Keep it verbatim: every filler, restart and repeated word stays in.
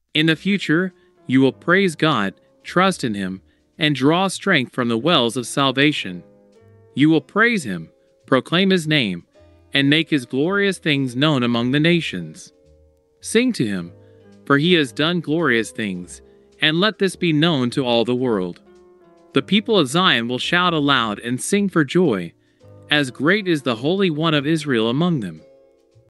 In the future, you will praise God, trust in Him, and draw strength from the wells of salvation. You will praise Him, proclaim His name, and make His glorious things known among the nations. Sing to Him, for He has done glorious things, and let this be known to all the world. The people of Zion will shout aloud and sing for joy, as great is the Holy One of Israel among them.